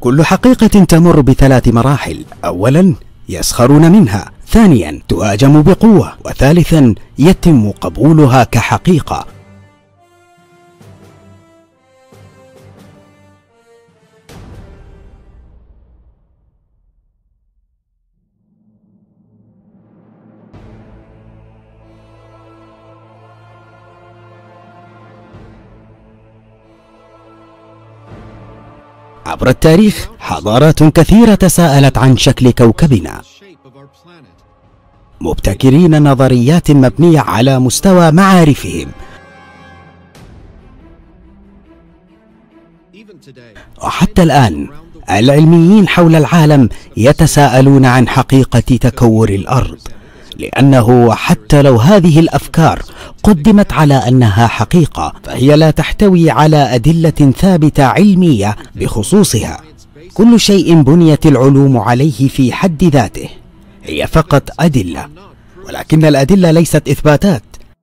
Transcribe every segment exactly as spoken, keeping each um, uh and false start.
كل حقيقة تمر بثلاث مراحل: أولا يسخرون منها، ثانيا تهاجم بقوة، وثالثا يتم قبولها كحقيقة. عبر التاريخ حضارات كثيرة تساءلت عن شكل كوكبنا، مبتكرين نظريات مبنية على مستوى معارفهم. وحتى الآن العلميين حول العالم يتساءلون عن حقيقة تكور الأرض، لأنه حتى لو هذه الأفكار قدمت على أنها حقيقة، فهي لا تحتوي على أدلة ثابتة علمية بخصوصها. كل شيء بنيت العلوم عليه في حد ذاته هي فقط أدلة، ولكن الأدلة ليست إثباتات.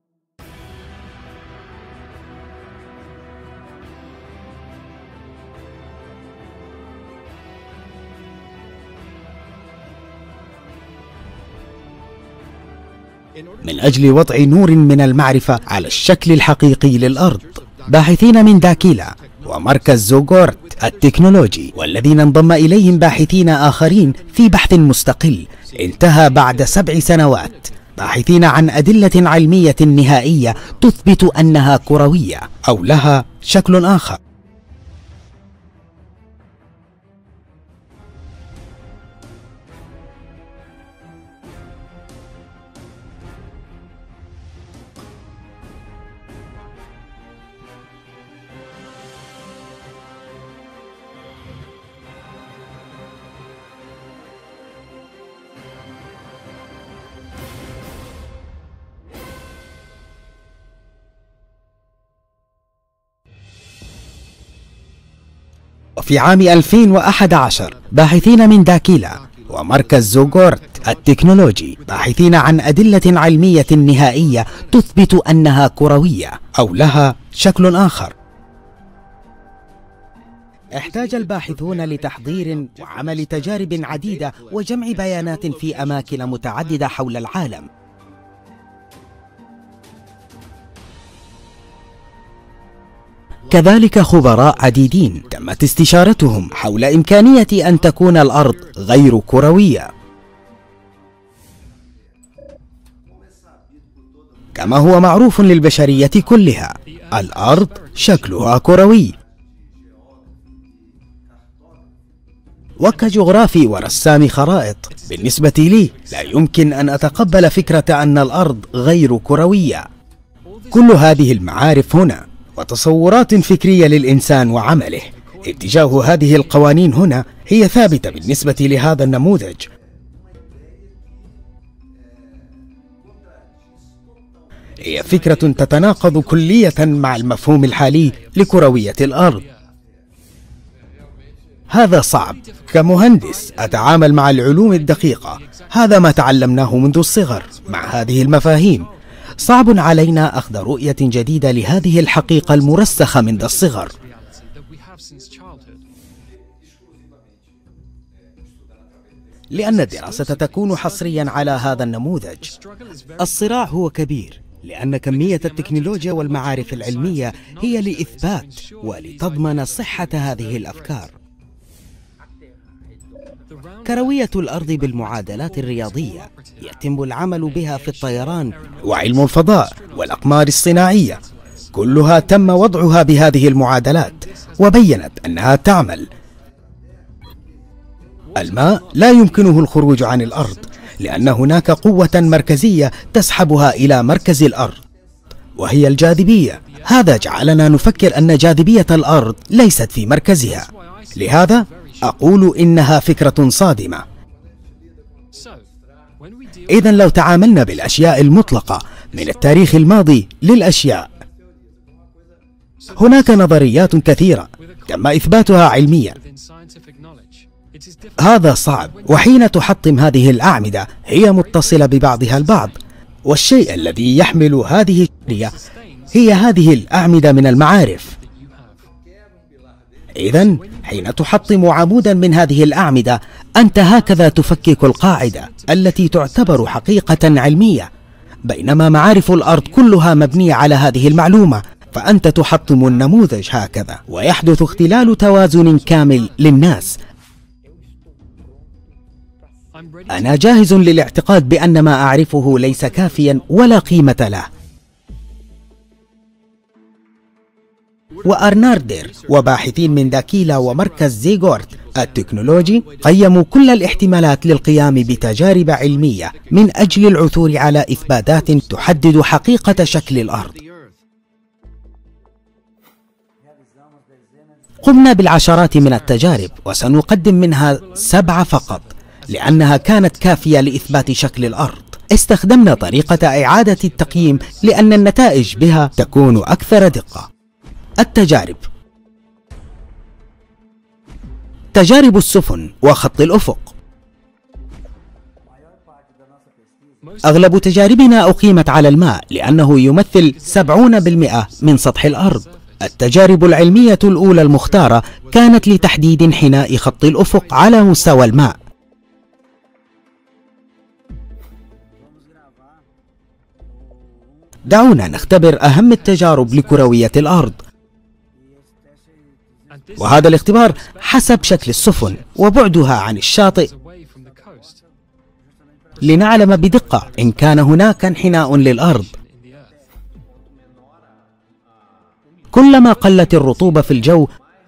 من أجل وضع نور من المعرفة على الشكل الحقيقي للأرض، باحثين من داكيلا ومركز زوغورت التكنولوجي، والذين انضم إليهم باحثين آخرين في بحث مستقل انتهى بعد سبع سنوات، باحثين عن أدلة علمية نهائية تثبت أنها كروية أو لها شكل آخر. وفي عام ألفين وأحد عشر باحثين من داكيلا ومركز زوغورت التكنولوجي، باحثين عن أدلة علمية نهائية تثبت أنها كروية أو لها شكل آخر. احتاج الباحثون لتحضير وعمل تجارب عديدة وجمع بيانات في أماكن متعددة حول العالم. كذلك خبراء عديدين تمت استشارتهم حول إمكانية أن تكون الأرض غير كروية. كما هو معروف للبشرية كلها، الأرض شكلها كروي. وكجغرافي ورسام خرائط، بالنسبة لي لا يمكن أن أتقبل فكرة أن الأرض غير كروية. كل هذه المعارف هنا وتصورات فكرية للإنسان وعمله، اتجاه هذه القوانين هنا هي ثابتة بالنسبة لهذا النموذج. هي فكرة تتناقض كلية مع المفهوم الحالي لكروية الأرض. هذا صعب. كمهندس أتعامل مع العلوم الدقيقة، هذا ما تعلمناه منذ الصغر. مع هذه المفاهيم صعب علينا أخذ رؤية جديدة لهذه الحقيقة المرسخة منذ الصغر. لأن الدراسة تكون حصريا على هذا النموذج. الصراع هو كبير، لأن كمية التكنولوجيا والمعارف العلمية هي لإثبات ولتضمن صحة هذه الأفكار. كروية الأرض بالمعادلات الرياضية يتم العمل بها في الطيران وعلم الفضاء والأقمار الصناعية، كلها تم وضعها بهذه المعادلات وبينت أنها تعمل. الماء لا يمكنه الخروج عن الأرض، لأن هناك قوة مركزية تسحبها إلى مركز الأرض، وهي الجاذبية. هذا جعلنا نفكر أن جاذبية الأرض ليست في مركزها. لهذا أقول إنها فكرة صادمة. إذن لو تعاملنا بالأشياء المطلقة من التاريخ الماضي للأشياء، هناك نظريات كثيرة تم إثباتها علميا. هذا صعب، وحين تحطم هذه الأعمدة هي متصلة ببعضها البعض، والشيء الذي يحمل هذه الشرية هي هذه الأعمدة من المعارف. إذن حين تحطم عمودا من هذه الأعمدة أنت هكذا تفكك القاعدة التي تعتبر حقيقة علمية، بينما معارف الأرض كلها مبنية على هذه المعلومة، فأنت تحطم النموذج هكذا ويحدث اختلال توازن كامل للناس. أنا جاهز للاعتقاد بأن ما أعرفه ليس كافيا ولا قيمة له. وأرناردر وباحثين من داكيلا ومركز زيغورت التكنولوجي قيموا كل الاحتمالات للقيام بتجارب علمية من أجل العثور على إثباتات تحدد حقيقة شكل الأرض. قمنا بالعشرات من التجارب وسنقدم منها سبعة فقط لأنها كانت كافية لإثبات شكل الأرض. استخدمنا طريقة إعادة التقييم لأن النتائج بها تكون أكثر دقة. التجارب: تجارب السفن وخط الأفق. أغلب تجاربنا أقيمت على الماء لأنه يمثل سبعين بالمئة من سطح الأرض. التجارب العلمية الأولى المختارة كانت لتحديد انحناء خط الأفق على مستوى الماء. دعونا نختبر أهم التجارب لكروية الأرض، وهذا الاختبار حسب شكل السفن وبعدها عن الشاطئ لنعلم بدقة إن كان هناك انحناء للأرض. كلما قلت الرطوبة في الجو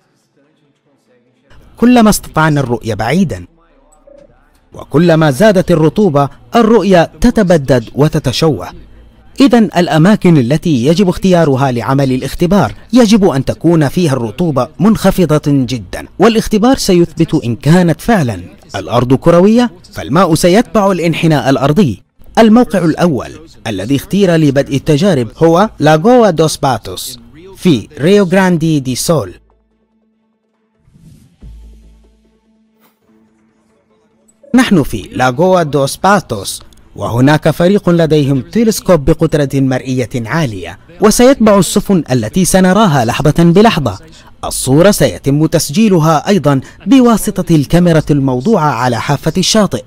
كلما استطعنا الرؤية بعيدا، وكلما زادت الرطوبة الرؤية تتبدد وتتشوه. إذن الأماكن التي يجب اختيارها لعمل الاختبار يجب أن تكون فيها الرطوبة منخفضة جدا، والاختبار سيثبت إن كانت فعلا الأرض كروية فالماء سيتبع الانحناء الأرضي. الموقع الأول الذي اختير لبدء التجارب هو لاغوا دوس باتوس في ريو غراندي دي سول. نحن في لاغوا دوس باتوس، وهناك فريق لديهم تلسكوب بقدرة مرئية عالية، وسيتبع السفن التي سنراها لحظة بلحظة. الصورة سيتم تسجيلها أيضا بواسطة الكاميرا الموضوعة على حافة الشاطئ.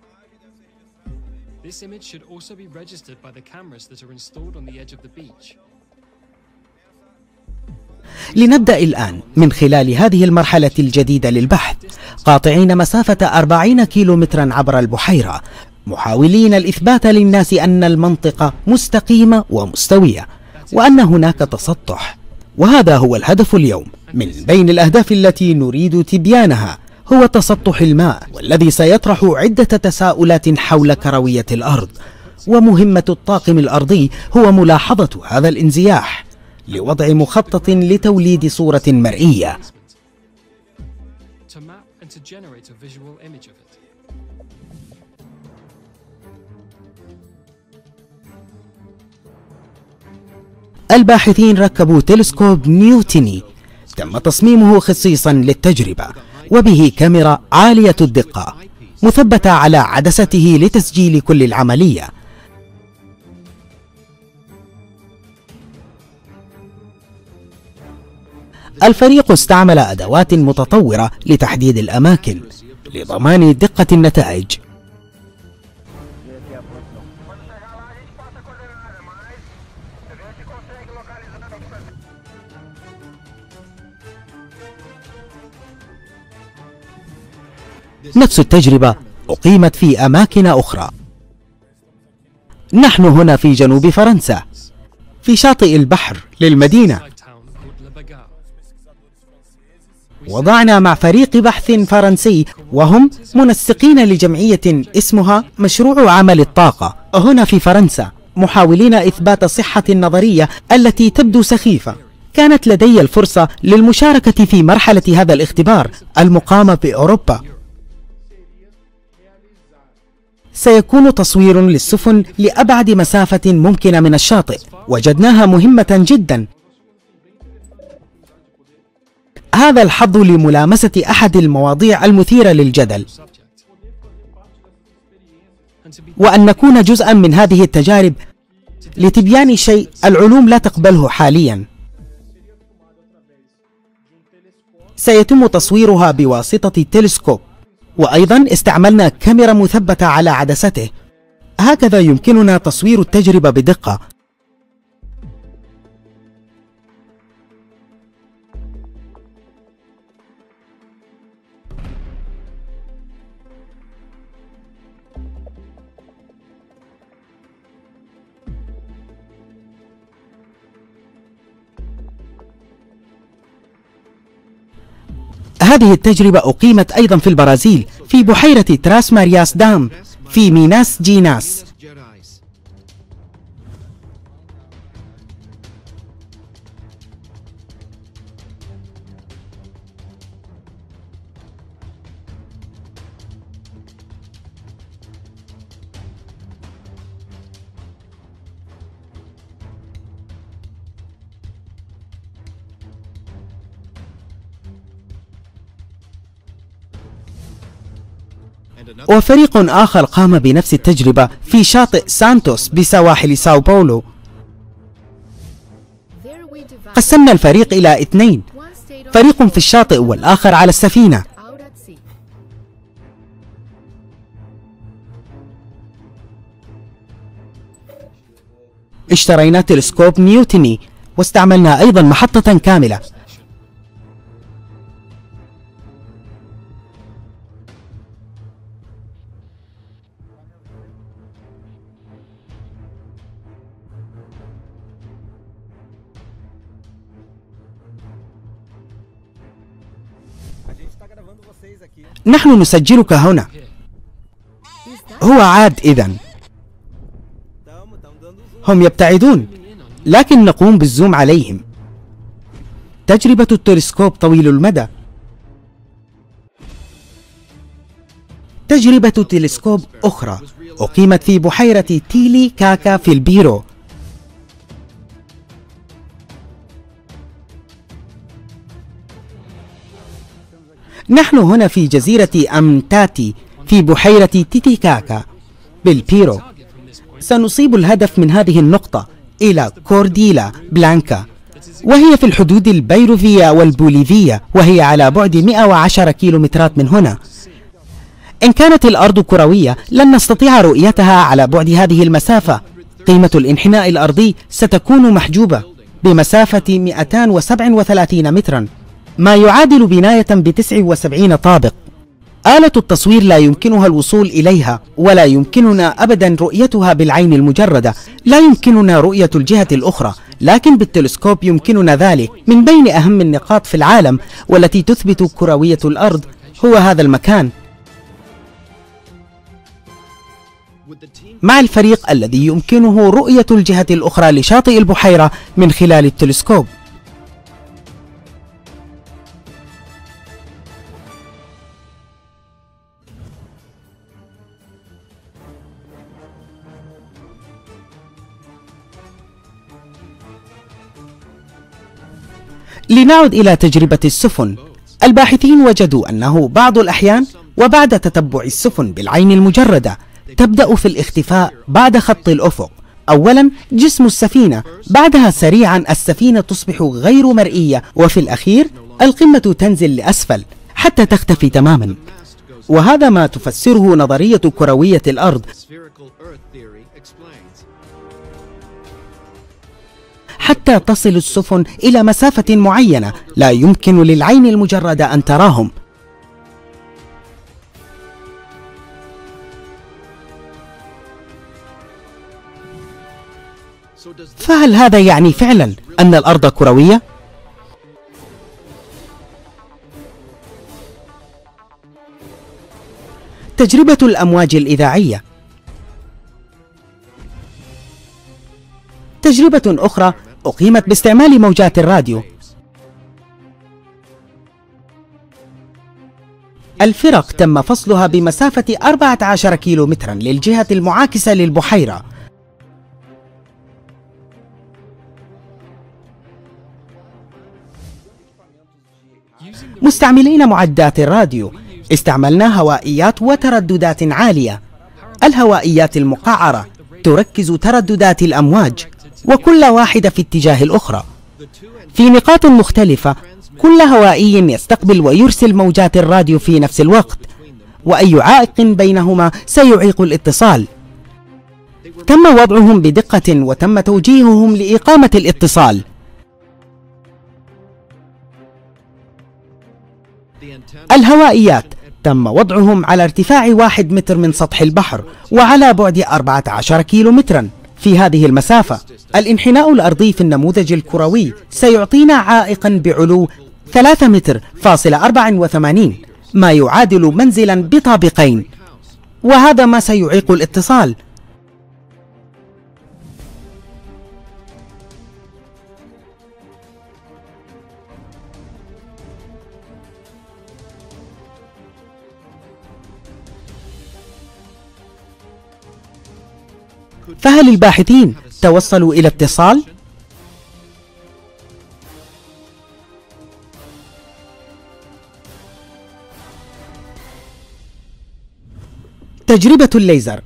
لنبدأ الآن من خلال هذه المرحلة الجديدة للبحث، قاطعين مسافة أربعين كيلومترا عبر البحيرة، محاولين الإثبات للناس أن المنطقة مستقيمة ومستوية وأن هناك تسطح. وهذا هو الهدف اليوم. من بين الأهداف التي نريد تبيانها هو تسطح الماء، والذي سيطرح عدة تساؤلات حول كروية الأرض. ومهمة الطاقم الأرضي هو ملاحظة هذا الانزياح لوضع مخطط لتوليد صورة مرئية. الباحثين ركبوا تلسكوب نيوتني تم تصميمه خصيصا للتجربة، وبه كاميرا عالية الدقة مثبتة على عدسته لتسجيل كل العملية. الفريق استعمل أدوات متطورة لتحديد الأماكن لضمان دقة النتائج. نفس التجربة أقيمت في أماكن أخرى. نحن هنا في جنوب فرنسا في شاطئ البحر للمدينة. وضعنا مع فريق بحث فرنسي وهم منسقين لجمعية اسمها مشروع عمل الطاقة هنا في فرنسا، محاولين إثبات صحة النظرية التي تبدو سخيفة. كانت لدي الفرصة للمشاركة في مرحلة هذا الاختبار المقام بأوروبا. سيكون تصوير للسفن لأبعد مسافة ممكنة من الشاطئ، وجدناها مهمة جدا. هذا الحظ لملامسة أحد المواضيع المثيرة للجدل، وأن نكون جزءا من هذه التجارب لتبيان شيء العلوم لا تقبله حاليا. سيتم تصويرها بواسطة التلسكوب، وأيضا استعملنا كاميرا مثبتة على عدسته. هكذا يمكننا تصوير التجربة بدقة. هذه التجربة أقيمت أيضا في البرازيل في بحيرة تراس مارياس دام في ميناس جيناس. وفريق آخر قام بنفس التجربة في شاطئ سانتوس بسواحل ساو باولو. قسمنا الفريق إلى اثنين، فريق في الشاطئ والآخر على السفينة. اشترينا تلسكوب نيوتني واستعملنا أيضا محطة كاملة. نحن نسجلك هنا. هو عاد إذن. هم يبتعدون، لكن نقوم بالزوم عليهم. تجربة التلسكوب طويل المدى. تجربة تلسكوب أخرى أقيمت في بحيرة تيلي كاكا في البيرو. نحن هنا في جزيرة أمتاتي في بحيرة تيتيكاكا بالبيرو. سنصيب الهدف من هذه النقطة إلى كورديلا بلانكا، وهي في الحدود البيروفية والبوليفية، وهي على بعد مئة وعشرة كيلومترات من هنا. إن كانت الأرض كروية لن نستطيع رؤيتها على بعد هذه المسافة. قيمة الانحناء الأرضي ستكون محجوبة بمسافة مئتين وسبعة وثلاثين مترا، ما يعادل بناية بتسع وسبعين طابق. آلة التصوير لا يمكنها الوصول إليها، ولا يمكننا أبدا رؤيتها بالعين المجردة. لا يمكننا رؤية الجهة الأخرى، لكن بالتلسكوب يمكننا ذلك. من بين أهم النقاط في العالم والتي تثبت كروية الأرض هو هذا المكان. مع الفريق الذي يمكنه رؤية الجهة الأخرى لشاطئ البحيرة من خلال التلسكوب. لنعد إلى تجربة السفن. الباحثين وجدوا أنه بعض الأحيان وبعد تتبع السفن بالعين المجردة تبدأ في الاختفاء بعد خط الأفق. أولا جسم السفينة، بعدها سريعا السفينة تصبح غير مرئية، وفي الأخير القمة تنزل لأسفل حتى تختفي تماما. وهذا ما تفسره نظرية كروية الأرض، حتى تصل السفن إلى مسافة معينة لا يمكن للعين المجردة أن تراهم. فهل هذا يعني فعلا أن الأرض كروية؟ تجربة الأمواج الإذاعية. تجربة أخرى أقيمت باستعمال موجات الراديو. الفرق تم فصلها بمسافة أربعة عشر كيلومترا للجهة المعاكسة للبحيرة. مستعملين معدات الراديو استعملنا هوائيات وترددات عالية. الهوائيات المقعرة تركز ترددات الأمواج، وكل واحدة في اتجاه الأخرى في نقاط مختلفة، كل هوائي يستقبل ويرسل موجات الراديو في نفس الوقت، وأي عائق بينهما سيعيق الاتصال. تم وضعهم بدقة وتم توجيههم لإقامة الاتصال. الهوائيات تم وضعهم على ارتفاع واحد متر من سطح البحر وعلى بعد أربعة عشر كيلو مترا. في هذه المسافة الانحناء الأرضي في النموذج الكروي سيعطينا عائقا بعلو ثلاثة متر فاصل أربعة وثمانين، ما يعادل منزلا بطابقين، وهذا ما سيعيق الاتصال. فهل الباحثين توصلوا إلى اتصال؟ تجربة الليزر.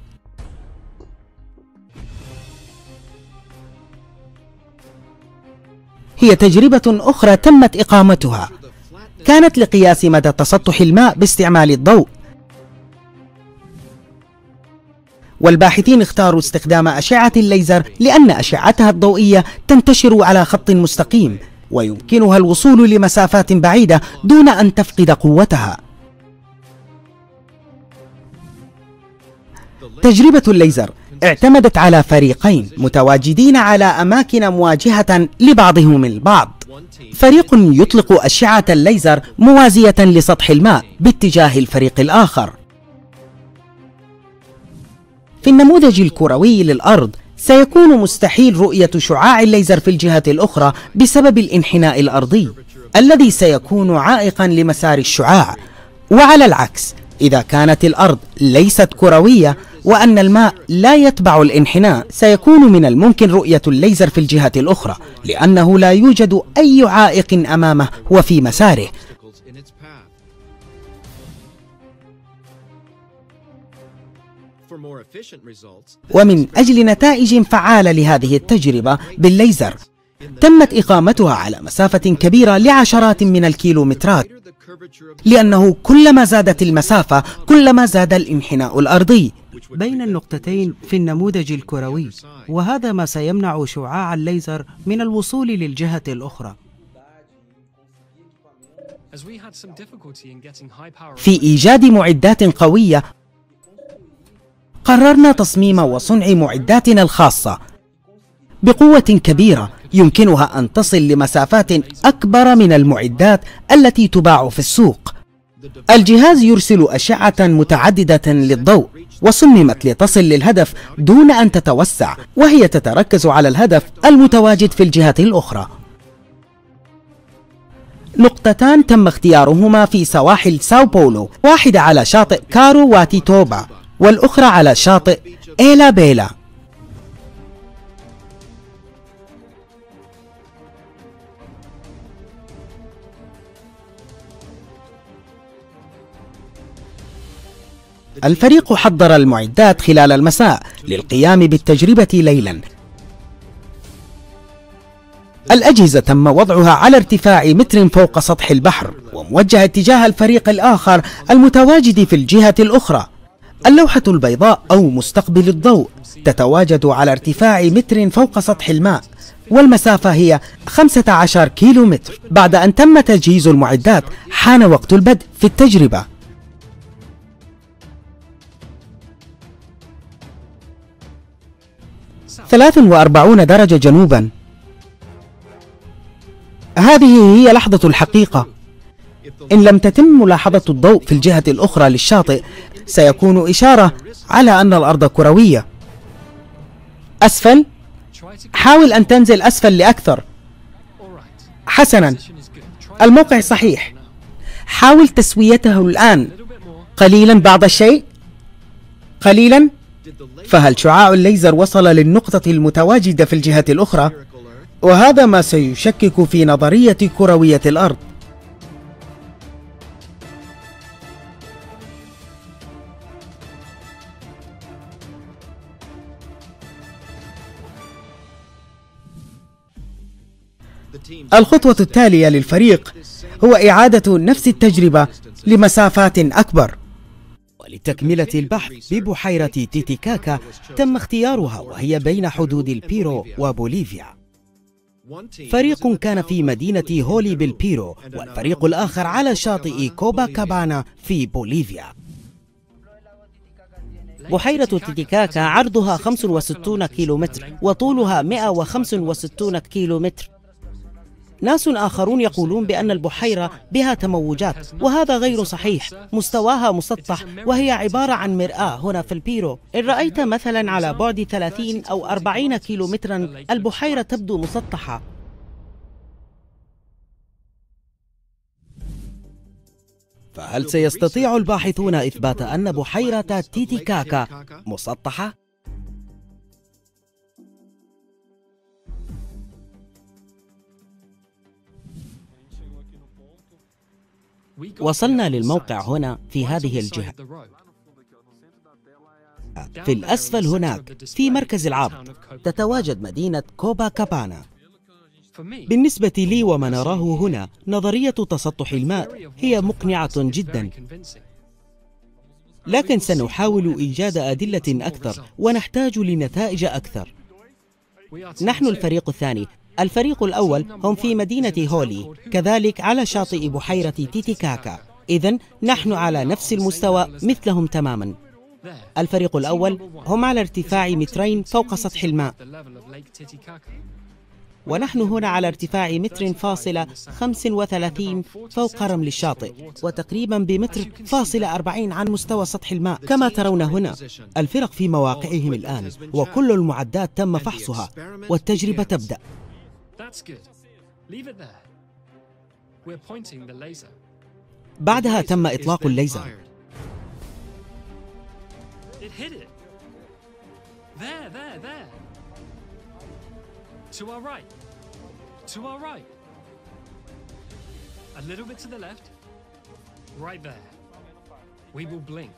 هي تجربة أخرى تمت إقامتها، كانت لقياس مدى تسطح الماء باستعمال الضوء، والباحثين اختاروا استخدام أشعة الليزر لأن أشعتها الضوئية تنتشر على خط مستقيم ويمكنها الوصول لمسافات بعيدة دون أن تفقد قوتها. تجربة الليزر اعتمدت على فريقين متواجدين على أماكن مواجهة لبعضهم البعض. فريق يطلق أشعة الليزر موازية لسطح الماء باتجاه الفريق الآخر. في النموذج الكروي للأرض سيكون مستحيل رؤية شعاع الليزر في الجهة الأخرى بسبب الانحناء الأرضي الذي سيكون عائقا لمسار الشعاع، وعلى العكس إذا كانت الأرض ليست كروية وأن الماء لا يتبع الانحناء سيكون من الممكن رؤية الليزر في الجهة الأخرى لأنه لا يوجد أي عائق أمامه وفي مساره. ومن أجل نتائج فعالة لهذه التجربة بالليزر تمت إقامتها على مسافة كبيرة لعشرات من الكيلومترات، لأنه كلما زادت المسافة كلما زاد الانحناء الأرضي بين النقطتين في النموذج الكروي، وهذا ما سيمنع شعاع الليزر من الوصول للجهة الأخرى. في إيجاد معدات قوية قررنا تصميم وصنع معداتنا الخاصة بقوة كبيرة يمكنها أن تصل لمسافات أكبر من المعدات التي تباع في السوق. الجهاز يرسل أشعة متعددة للضوء وصممت لتصل للهدف دون أن تتوسع، وهي تتركز على الهدف المتواجد في الجهة الأخرى. نقطتان تم اختيارهما في سواحل ساو بولو، واحدة على شاطئ كارو واتيتوبا والأخرى على شاطئ إيلا بيلا. الفريق حضر المعدات خلال المساء للقيام بالتجربة ليلا. الأجهزة تم وضعها على ارتفاع متر فوق سطح البحر وموجهة اتجاه الفريق الآخر المتواجد في الجهة الأخرى. اللوحة البيضاء أو مستقبل الضوء تتواجد على ارتفاع متر فوق سطح الماء، والمسافة هي خمسة عشر كيلو متر. بعد أن تم تجهيز المعدات حان وقت البدء في التجربة. ثلاث وأربعين درجة جنوبا. هذه هي لحظة الحقيقة. إن لم تتم ملاحظة الضوء في الجهة الأخرى للشاطئ سيكون إشارة على أن الأرض كروية. أسفل، حاول أن تنزل أسفل لأكثر. حسنا، الموقع صحيح. حاول تسويته الآن قليلا، بعض الشيء قليلا. فهل شعاع الليزر وصل للنقطة المتواجدة في الجهة الأخرى؟ وهذا ما سيشكك في نظرية كروية الأرض. الخطوة التالية للفريق هو إعادة نفس التجربة لمسافات أكبر. ولتكملة البحث ببحيرة تيتيكاكا تم اختيارها وهي بين حدود البيرو وبوليفيا. فريق كان في مدينة هولي بالبيرو والفريق الآخر على شاطئ كوباكابانا في بوليفيا. بحيرة تيتيكاكا عرضها خمسة وستين كيلومتر وطولها مئة وخمسة وستين كيلومتر. ناس آخرون يقولون بأن البحيرة بها تموجات، وهذا غير صحيح. مستواها مسطح وهي عبارة عن مرآة هنا في البيرو. إن رأيت مثلا على بعد ثلاثين أو أربعين كيلومترا البحيرة تبدو مسطحة. فهل سيستطيع الباحثون إثبات أن بحيرة تيتيكاكا مسطحة؟ وصلنا للموقع هنا في هذه الجهة. في الأسفل هناك في مركز العرض تتواجد مدينة كوباكابانا. بالنسبة لي وما نراه هنا، نظرية تسطح الماء هي مقنعة جدا، لكن سنحاول إيجاد أدلة أكثر ونحتاج لنتائج أكثر. نحن الفريق الثاني. الفريق الأول هم في مدينة هولي، كذلك على شاطئ بحيرة تيتيكاكا. إذن نحن على نفس المستوى مثلهم تماما. الفريق الأول هم على ارتفاع مترين فوق سطح الماء، ونحن هنا على ارتفاع متر فاصلة خمسة وثلاثين فوق رمل الشاطئ، وتقريبا بمتر فاصلة أربعين عن مستوى سطح الماء. كما ترون هنا الفرق في مواقعهم الآن، وكل المعدات تم فحصها والتجربة تبدأ. بعدها تم إطلاق الليزر. To our right. To our right. A little bit to the left. Right there. We will blink.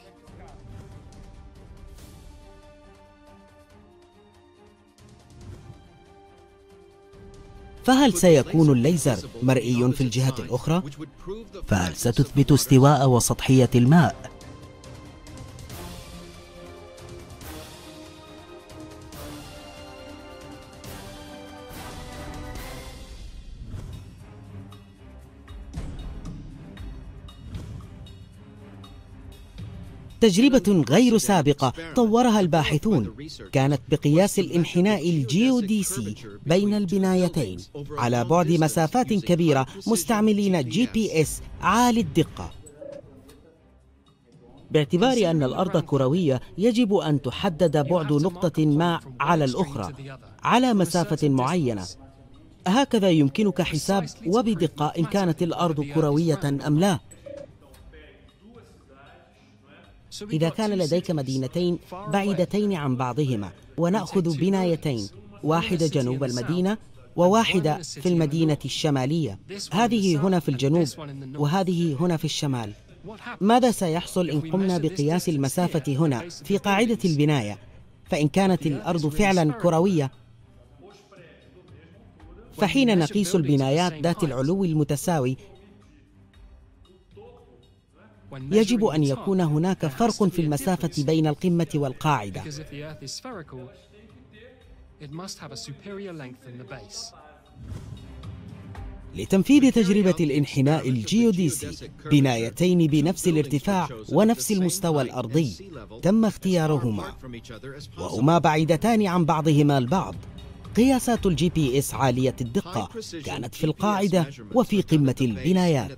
فهل سيكون الليزر مرئي في الجهة الأخرى؟ فهل ستثبت استواء وسطحية الماء؟ تجربة غير سابقة طورها الباحثون كانت بقياس الانحناء الجيوديسي بين البنايتين على بعد مسافات كبيرة مستعملين جي بي إس عالي الدقة. باعتبار أن الأرض كروية يجب أن تحدد بعد نقطة ما على الأخرى على مسافة معينة. هكذا يمكنك حساب وبدقة إن كانت الأرض كروية أم لا. إذا كان لديك مدينتين بعيدتين عن بعضهما ونأخذ بنايتين، واحدة جنوب المدينة وواحدة في المدينة الشمالية، هذه هنا في الجنوب وهذه هنا في الشمال، ماذا سيحصل إن قمنا بقياس المسافة هنا في قاعدة البناية؟ فإن كانت الأرض فعلا كروية، فحين نقيس البنايات ذات العلو المتساوي يجب أن يكون هناك فرق في المسافة بين القمة والقاعدة. لتنفيذ تجربة الانحناء الجيوديسي، بنايتين بنفس الارتفاع ونفس المستوى الأرضي تم اختيارهما وهما بعيدتان عن بعضهما البعض. قياسات الجي بي إس عالية الدقة كانت في القاعدة وفي قمة البنايات.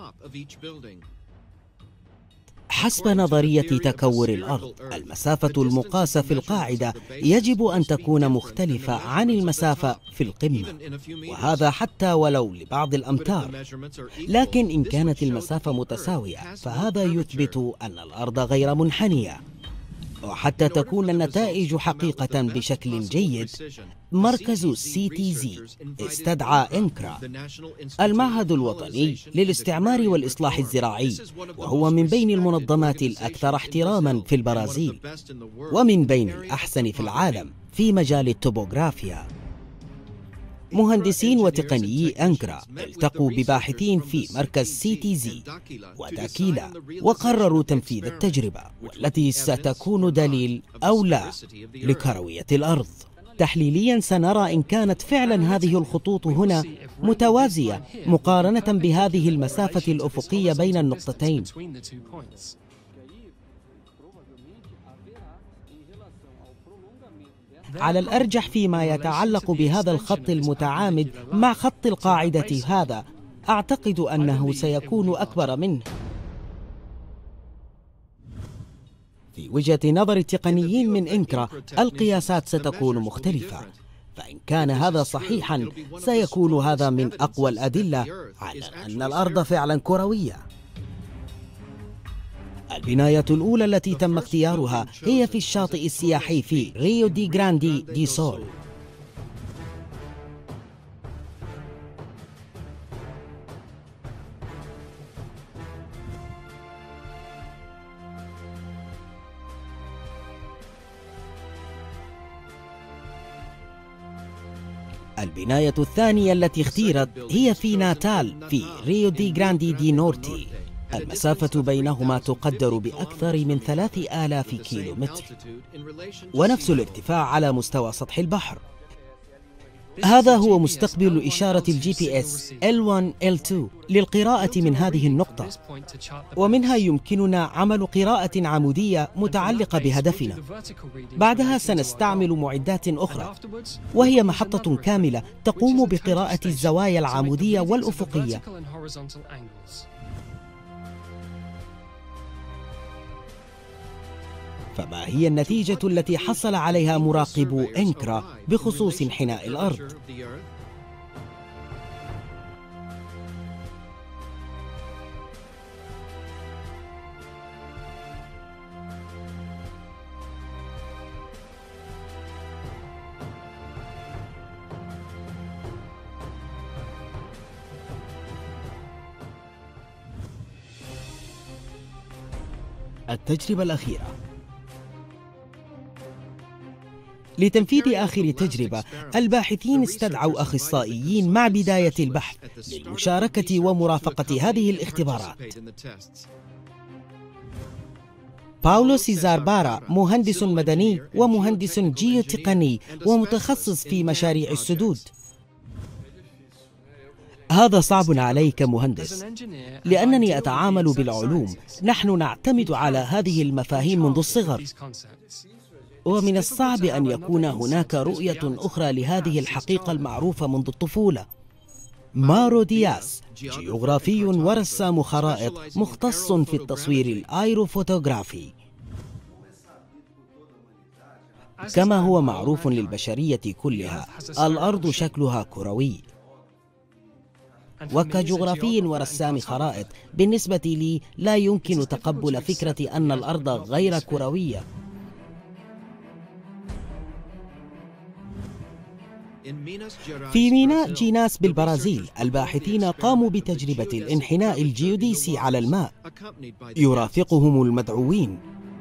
حسب نظرية تكور الأرض، المسافة المقاسة في القاعدة يجب أن تكون مختلفة عن المسافة في القمة، وهذا حتى ولو لبعض الأمتار. لكن إن كانت المسافة متساوية فهذا يثبت أن الأرض غير منحنية. وحتى تكون النتائج حقيقة بشكل جيد، مركز سي تي زي استدعى إنكرا، المعهد الوطني للاستعمار والإصلاح الزراعي، وهو من بين المنظمات الأكثر احتراما في البرازيل ومن بين الأحسن في العالم في مجال التوبوغرافيا. مهندسين وتقنيي أنكرا التقوا بباحثين في مركز سي تي زي وداكيلا وقرروا تنفيذ التجربة، والتي ستكون دليل أو لا لكروية الأرض. تحليليا سنرى إن كانت فعلا هذه الخطوط هنا متوازية مقارنة بهذه المسافة الأفقية بين النقطتين. على الأرجح فيما يتعلق بهذا الخط المتعامد مع خط القاعدة هذا، أعتقد أنه سيكون أكبر منه. في وجهة نظر التقنيين من إنكرا القياسات ستكون مختلفة، فإن كان هذا صحيحا سيكون هذا من أقوى الأدلة على أن الأرض فعلا كروية. البناية الأولى التي تم اختيارها هي في الشاطئ السياحي في ريو دي غراندي دي سول. البناية الثانية التي اختيرت هي في ناتال في ريو دي غراندي دي نورتي. المسافة بينهما تقدر بأكثر من ثلاثة آلاف كيلو متر، ونفس الارتفاع على مستوى سطح البحر. هذا هو مستقبل إشارة الجي بي إس إل واحد إل اثنين للقراءة من هذه النقطة، ومنها يمكننا عمل قراءة عمودية متعلقة بهدفنا. بعدها سنستعمل معدات أخرى، وهي محطة كاملة تقوم بقراءة الزوايا العمودية والأفقية. فما هي النتيجة التي حصل عليها مراقبو إنكرا بخصوص انحناء الأرض؟ التجربة الأخيرة. لتنفيذ آخر تجربة، الباحثين استدعوا أخصائيين مع بداية البحث للمشاركة ومرافقة هذه الاختبارات. باولو سيزار بارا مهندس مدني ومهندس جيوتقني ومتخصص في مشاريع السدود. هذا صعب علي كمهندس، لأنني أتعامل بالعلوم. نحن نعتمد على هذه المفاهيم منذ الصغر، ومن الصعب أن يكون هناك رؤية أخرى لهذه الحقيقة المعروفة منذ الطفولة. مارو دياس جيوغرافي ورسام خرائط مختص في التصوير الآيروفوتوغرافي. كما هو معروف للبشرية كلها، الأرض شكلها كروي. وكجغرافي ورسام خرائط، بالنسبة لي لا يمكن تقبل فكرة أن الأرض غير كروية. في ميناء جيناس بالبرازيل، الباحثين قاموا بتجربة الانحناء الجيوديسي على الماء، يرافقهم المدعوين.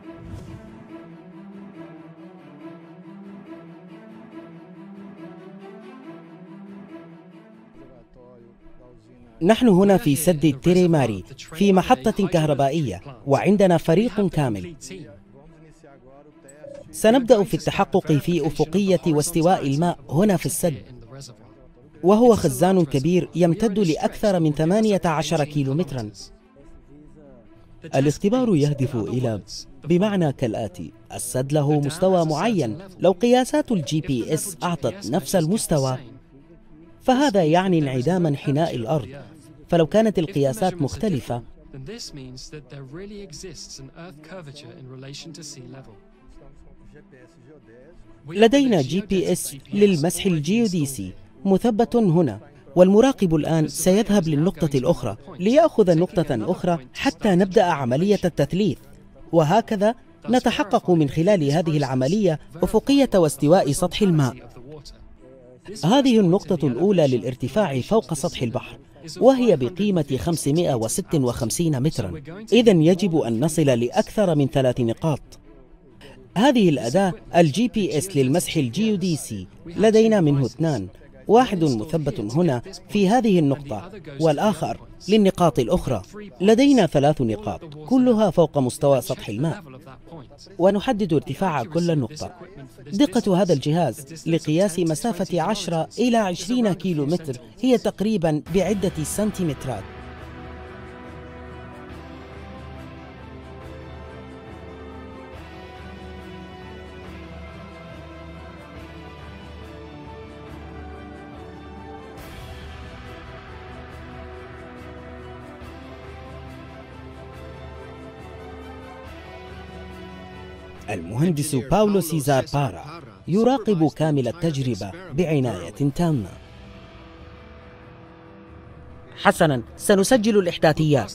نحن هنا في سد التيريماري في محطة كهربائية، وعندنا فريق كامل. سنبدأ في التحقق في أفقية واستواء الماء هنا في السد، وهو خزان كبير يمتد لأكثر من ثمانية عشر كيلومترا. الاختبار يهدف إلى بمعنى كالآتي: السد له مستوى معين. لو قياسات الجي بي إس أعطت نفس المستوى، فهذا يعني انعدام انحناء الأرض. فلو كانت القياسات مختلفة، لدينا جي بي إس للمسح الجيوديسي مثبت هنا، والمراقب الآن سيذهب للنقطة الأخرى ليأخذ نقطة أخرى حتى نبدأ عملية التثليث، وهكذا نتحقق من خلال هذه العملية أفقية واستواء سطح الماء. هذه النقطة الأولى للارتفاع فوق سطح البحر، وهي بقيمة خمسمائة وستة وخمسين مترا. إذن يجب أن نصل لأكثر من ثلاث نقاط. هذه الأداة الجي بي إس للمسح الجيوديسي لدينا منه اثنان، واحد مثبت هنا في هذه النقطة والآخر للنقاط الأخرى. لدينا ثلاث نقاط كلها فوق مستوى سطح الماء، ونحدد ارتفاع كل نقطة. دقة هذا الجهاز لقياس مسافة عشرة إلى عشرين كيلو متر هي تقريبا بعدة سنتيمترات. المهندس باولو سيزار بارا يراقب كامل التجربة بعناية تامة. حسناً، سنسجل الإحداثيات.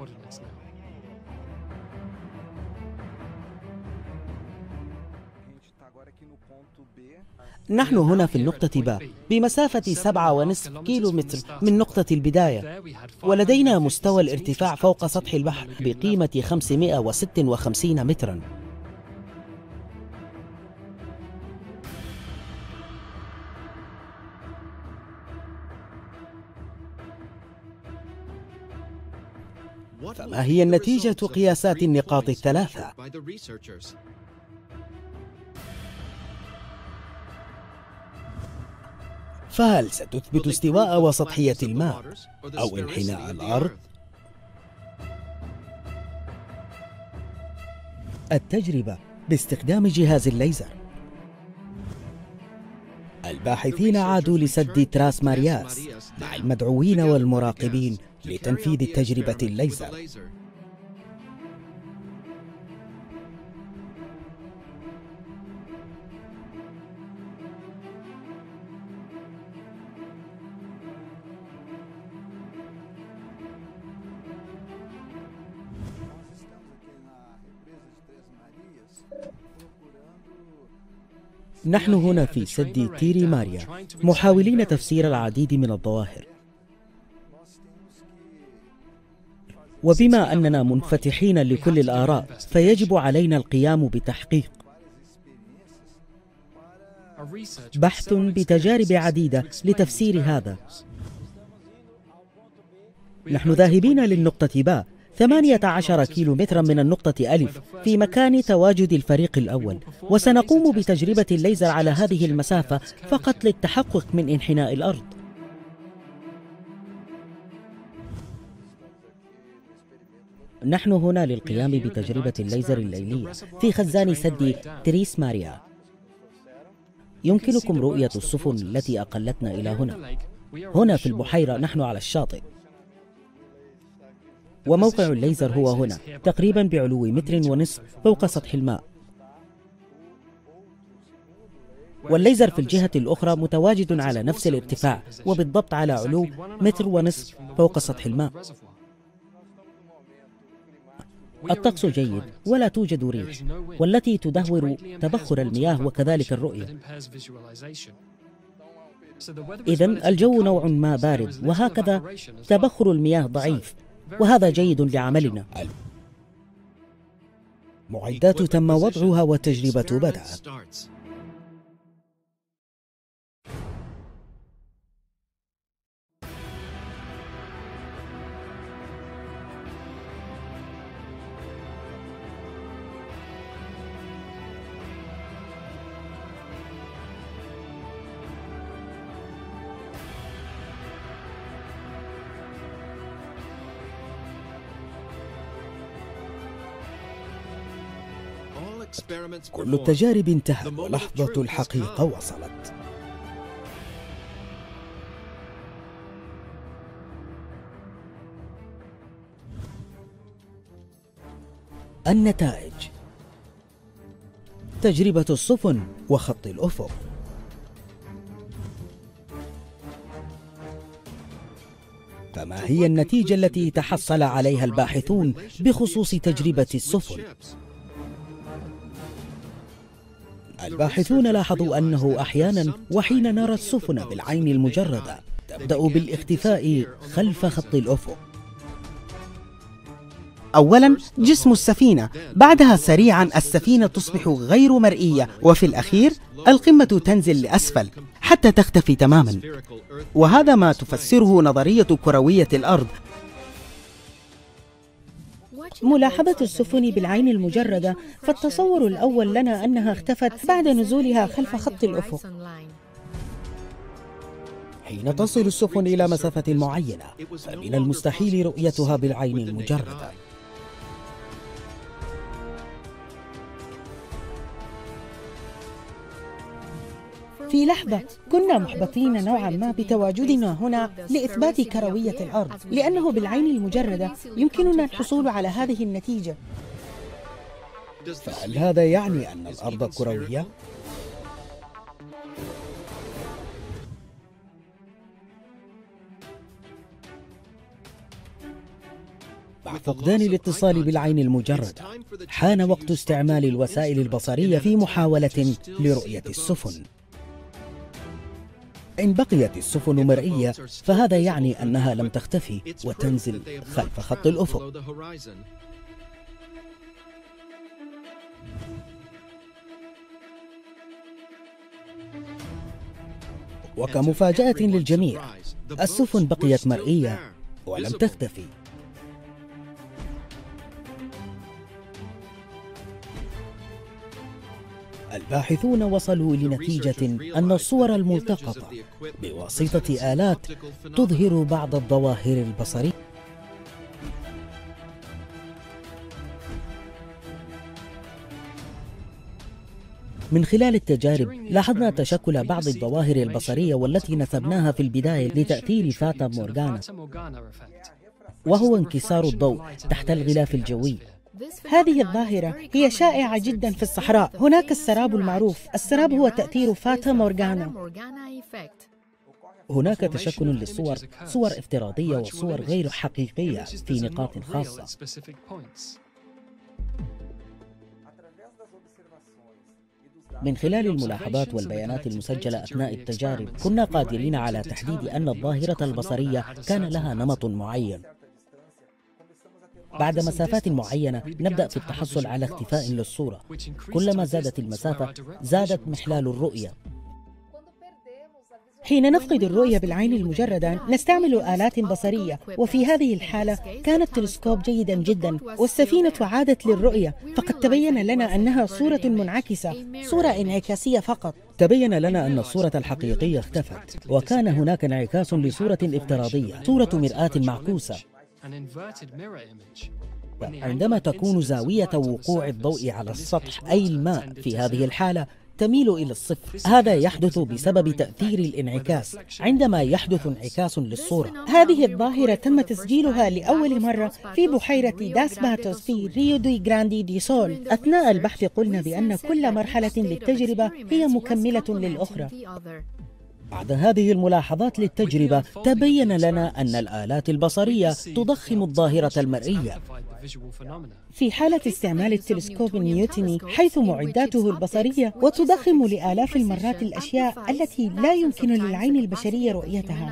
نحن هنا في النقطة ب بمسافة سبعة ونصف كيلو متر من نقطة البداية، ولدينا مستوى الارتفاع فوق سطح البحر بقيمة خمسمائة وستة وخمسين متراً. فما هي النتيجة قياسات النقاط الثلاثة؟ فهل ستثبت استواء وسطحية الماء أو انحناء الأرض؟ التجربة باستخدام جهاز الليزر. الباحثين عادوا لسد تراس مارياس مع المدعوين والمراقبين لتنفيذ تجربة الليزر. نحن هنا في سد تيري ماريا محاولين تفسير العديد من الظواهر، وبما أننا منفتحين لكل الآراء فيجب علينا القيام بتحقيق بحث بتجارب عديدة لتفسير هذا. نحن ذاهبين للنقطة باء ثمانية عشر كيلو مترا من النقطة ألف في مكان تواجد الفريق الأول، وسنقوم بتجربة الليزر على هذه المسافة فقط للتحقق من انحناء الأرض. نحن هنا للقيام بتجربة الليزر الليلية في خزان سد تريس ماريا. يمكنكم رؤية السفن التي أقلتنا إلى هنا. هنا في البحيرة نحن على الشاطئ، وموقع الليزر هو هنا تقريبا بعلو متر ونصف فوق سطح الماء، والليزر في الجهة الأخرى متواجد على نفس الارتفاع وبالضبط على علو متر ونصف فوق سطح الماء. الطقس جيد ولا توجد ريح، والتي تدهور تبخر المياه وكذلك الرؤية. إذن الجو نوع ما بارد، وهكذا تبخر المياه ضعيف، وهذا جيد لعملنا. المعدات تم وضعها والتجربة بدأت. كل التجارب انتهت ولحظة الحقيقة وصلت. النتائج: تجربة السفن وخط الأفق. فما هي النتيجة التي تحصل عليها الباحثون بخصوص تجربة السفن؟ الباحثون لاحظوا أنه أحيانا وحين نرى السفن بالعين المجردة تبدأ بالاختفاء خلف خط الأفق. أولا جسم السفينة، بعدها سريعا السفينة تصبح غير مرئية، وفي الأخير القمة تنزل لأسفل حتى تختفي تماما. وهذا ما تفسره نظرية كروية الأرض. ملاحظة السفن بالعين المجردة، فالتصور الأول لنا أنها اختفت بعد نزولها خلف خط الأفق. حين تصل السفن إلى مسافة معينة فمن المستحيل رؤيتها بالعين المجردة. في لحظة كنا محبطين نوعا ما بتواجدنا هنا لإثبات كروية الأرض، لأنه بالعين المجردة يمكننا الحصول على هذه النتيجة. فهل هذا يعني أن الأرض كروية؟ مع فقدان الاتصال بالعين المجردة حان وقت استعمال الوسائل البصرية في محاولة لرؤية السفن. إن بقيت السفن مرئية فهذا يعني أنها لم تختفي وتنزل خلف خط الأفق. وكمفاجأة للجميع السفن بقيت مرئية ولم تختفي. الباحثون وصلوا لنتيجة أن الصور الملتقطة بواسطة آلات تظهر بعض الظواهر البصرية. من خلال التجارب لاحظنا تشكل بعض الظواهر البصرية والتي نسبناها في البداية لتأثير فاتا مورغانا، وهو انكسار الضوء تحت الغلاف الجوي. هذه الظاهرة هي شائعة جدا في الصحراء. هناك السراب المعروف. السراب هو تأثير فاتا مورغانا. هناك تشكل للصور، صور افتراضية وصور غير حقيقية في نقاط خاصة. من خلال الملاحظات والبيانات المسجلة أثناء التجارب كنا قادرين على تحديد أن الظاهرة البصرية كان لها نمط معين. بعد مسافات معينة نبدأ في التحصل على اختفاء للصورة. كلما زادت المسافة زادت محلال الرؤية. حين نفقد الرؤية بالعين المجردة نستعمل آلات بصرية، وفي هذه الحالة كان التلسكوب جيدا جدا والسفينة عادت للرؤية، فقد تبين لنا أنها صورة منعكسة، صورة انعكاسية فقط. تبين لنا أن الصورة الحقيقية اختفت وكان هناك انعكاس لصورة افتراضية، صورة مرآة معكوسة. عندما تكون زاوية وقوع الضوء على السطح أي الماء في هذه الحالة تميل إلى الصفر. هذا يحدث بسبب تأثير الانعكاس. عندما يحدث انعكاس للصورة، هذه الظاهرة تم تسجيلها لأول مرة في بحيرة داس باتوس في ريو دي جراندي دي سول. أثناء البحث قلنا بأن كل مرحلة للتجربة هي مكملة للأخرى. بعد هذه الملاحظات للتجربة تبين لنا أن الآلات البصرية تضخم الظاهرة المرئية. في حالة استعمال التلسكوب النيوتني حيث معداته البصرية وتضخم لآلاف المرات الأشياء التي لا يمكن للعين البشرية رؤيتها.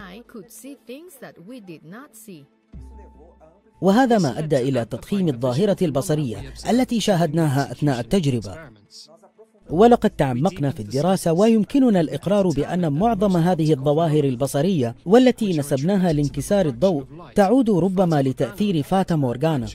وهذا ما أدى إلى تضخيم الظاهرة البصرية التي شاهدناها أثناء التجربة. ولقد تعمقنا في الدراسة ويمكننا الإقرار بأن معظم هذه الظواهر البصرية والتي نسبناها لانكسار الضوء تعود ربما لتأثير فاتا مورغانا،